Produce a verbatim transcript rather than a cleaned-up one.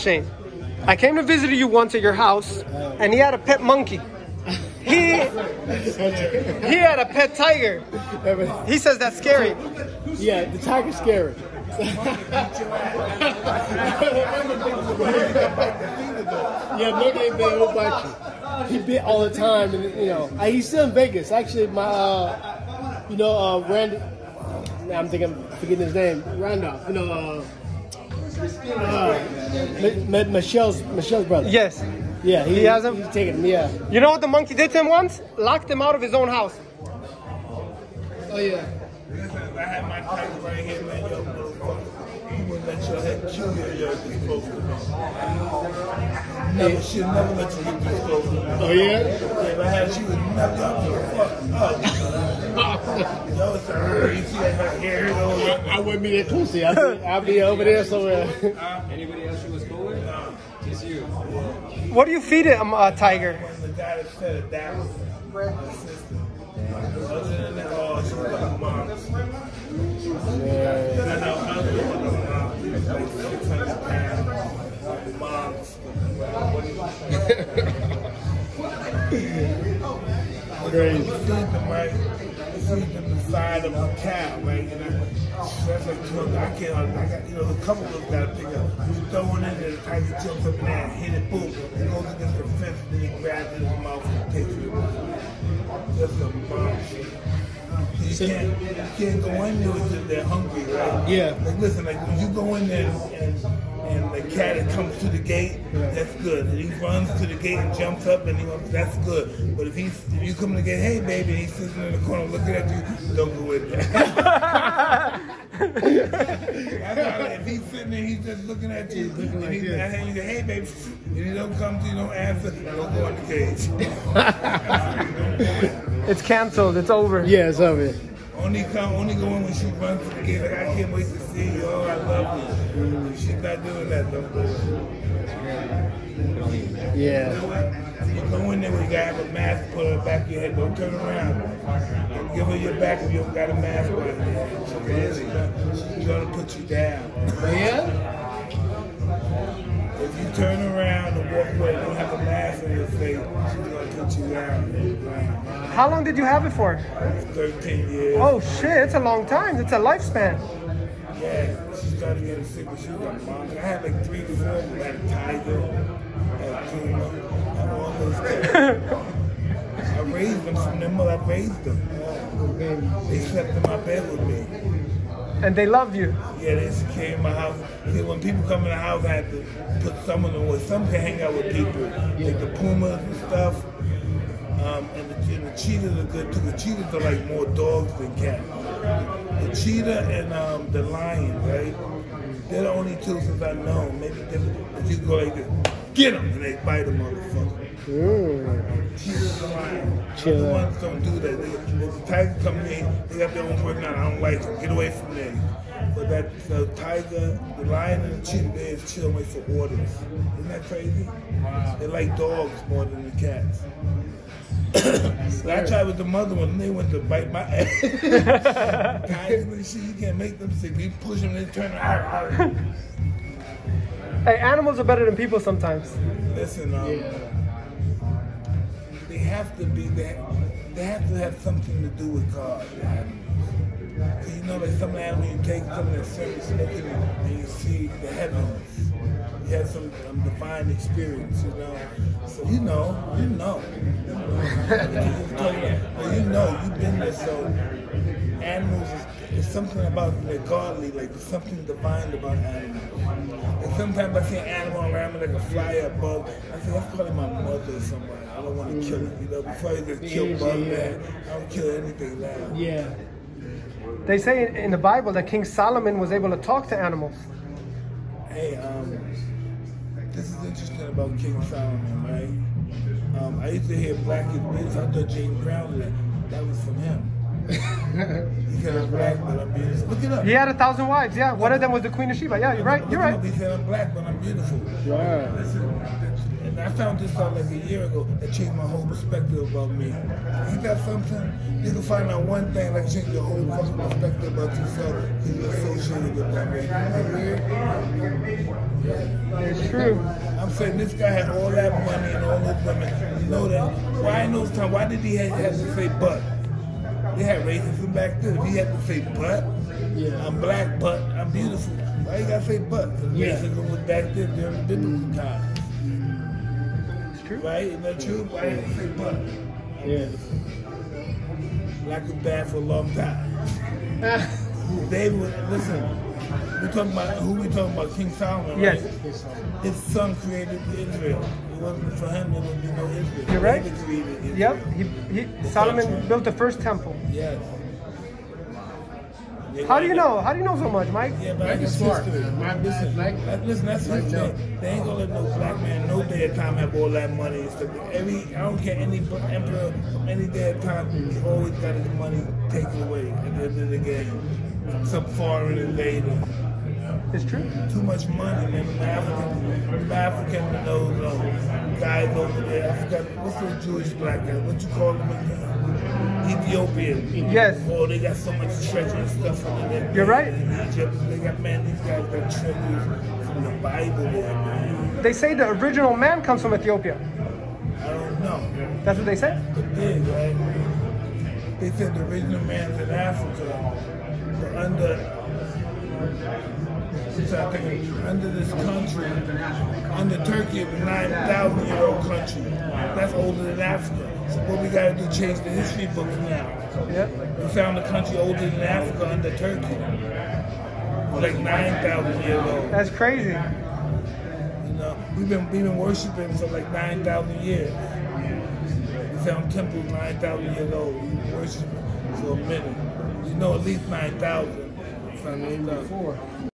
Shane, I came to visit you once at your house, and he had a pet monkey. He he had a pet tiger. He says that's scary. Yeah, the tiger's scary. Yeah, monkey ain't bit, he'll bite you. He bit all the time, and you know, I, he's still in Vegas. Actually, my, uh, you know, uh, Randy. I'm thinking, I'm forgetting his name. Randolph. You know, uh, uh, M- M- Michelle's Michelle's brother. Yes. Yeah, he, he has him. He's taking him. Yeah. You know what the monkey did to him once? Locked him out of his own house. Oh yeah. I had my tiger right here, man. Yo, motherfucker. You wouldn't let your head chew your yo this close to me. Never, she'll never let you get this close to me. Oh yeah? Yeah, if I had, she would never let me fuck up. Yo, it's her. You see her hair? I, I wouldn't be that close to you. I'd be, I'd be over there somewhere. Anybody else you was cool with? No. Just you. What do you feed it, um, uh, tiger? The guy that said it down. My sister. Other than that, oh, she was like a mom. Yeah. I know other than a mom. She was like six hundred pounds. Moms. Crazy. You feed them, right? You feed them the side of a cow, right? And I, that's like two hundred. I can't, I got, you know, the couple of them got to pick up. You throw one in there, the tiger jumps up in there and hit it, boom. It goes against the fence, and then he grabs it in his mouth and takes it. That's a bomb shit. You can't, you can't go in there until they're hungry, right? Yeah. Like, listen, like, when you go in there and, and the cat that comes to the gate, that's good. And he runs to the gate and jumps up, and he goes, that's good. But if he's, if you come to the gate, hey, baby, and he's sitting in the corner looking at you, don't go in there. If he's sitting there, he's just looking at you, he's looking and he's like and you say, hey, baby, and he don't come to you, don't answer, don't go in the cage. It's canceled. It's over. Yeah, it's over. Only come, only go in when she runs to the gate. Like, I can't wait to see you. Oh, I love you. Mm-hmm. If she's not doing that, don't go in. Yeah. You know what? You go in there when you gotta have a mask put on the back of your head. Don't turn around. Don't give her your back if you don't got a mask on your head. She's gonna put you down. Yeah? If you turn around and walk away and don't have a mask on your face, she's gonna put you down. How long did you have it for? thirteen years. Oh shit, it's a long time. It's a lifespan. Yeah, she started getting sick when she was a mom. I had like three, four. I had a tiger, I had a puma, I had all those things. I raised them from them, I raised them. They slept in my bed with me. And they loved you. Yeah, they just came in my house. See, when people come in the house, I had to put some of them with. Some can hang out with people, like the pumas and stuff. Um, and, the, and the cheetahs are good too. The cheetahs are like more dogs than cats. The cheetah and um, the lion, right? They're the only two since I know. Maybe if you go like this, get them, and they bite them, motherfucker. Mm. Cheetahs and lion. Cheetah. The ones don't do that. They, if the tiger come in, they got their own word now. I don't like them. Get away from there. But that the tiger, the lion, and the cheetah, they just chill and wait for orders. Isn't that crazy? Wow. They're like dogs more than the cats. But I tried with the mother one, and they went to bite my ass. Tigers and shit, you can't make them sick. You push them, they turn around. Hey, animals are better than people sometimes. Listen, um, yeah. they have to be, they, they have to have something to do with God. So you know, like some animals, you take some of that service smoking and you see the heavens. You have some um, divine experience, you know. So you know, you know. You know, you know, you've been there. So animals is, is something about they're godly, like there's something divine about animals. And sometimes I see an animal around me like a fly above. I say that's probably my mother or somewhere. I don't want to kill it, you know. Before I just kill bug, man, I don't kill anything now. Yeah. They say in the Bible that King Solomon was able to talk to animals. Hey, um, this is interesting about King Solomon, right? Um, I used to hear Black is Beautiful. I thought James Brown was that. That was from him. He said I'm black, but I'm beautiful. Look it up. He had a thousand wives, yeah. One of them was the Queen of Sheba. Yeah, you're right, you're right. He said I'm black, but I'm beautiful. Wow. And I found this out like a year ago that changed my whole perspective about me. Ain't that something? You can find out one thing like change your whole fucking perspective about yourself because you're associated with that race. Isn't that weird? It's true. I'm saying this guy had all that money and all those women. You know that? Why in those times? Why did he have, have to say but? They had racism back then. If he had to say but, Yeah. I'm black, but I'm beautiful. Why you gotta say but? Because Yeah. racism was back then during the biblical times. It's true. Right? Isn't that true? Why you gotta say but? Yeah. Black was bad for a long time. They would listen. We talking about who we talking about? King Solomon. Yes. Right? His son created Israel. It wasn't for him. There would be no Israel. You're right. David created Israel. Yep. He, he, Solomon built the first temple. Yes. How do you know? How do you know so much, Mike? Yeah, but Mike that's is smart. history. Mike- listen, Mike- that, listen, that's Mike history. Joe. They ain't gonna let no black man no day of time have all that money and stuff. Every I don't care any emperor from any day of time, he always got his money taken away at the end of the game. Some foreign invader. It's true. Too much money, man. The African, the African, those uh, guys over there. I forgot what's the Jewish black guy? What you call them again? Ethiopian. Yes. Oh, they got so much treasure and stuff in there. You're right. In Egypt, they got man. These guys got treasures from the Bible there, man. They say the original man comes from Ethiopia. I don't know. That's what they say? It did, right? They said the original man's in Africa, but under. So I think under this country, under Turkey, it's a nine thousand year old country. That's older than Africa. So what we gotta do, change the history books now. Yep. We found a country older than Africa under Turkey. It's like nine thousand years old. That's crazy. You know, we've been we've been worshiping for like nine thousand years. We found temples nine thousand years old. We been worshiping for a minute. You know, at least nine thousand. From before.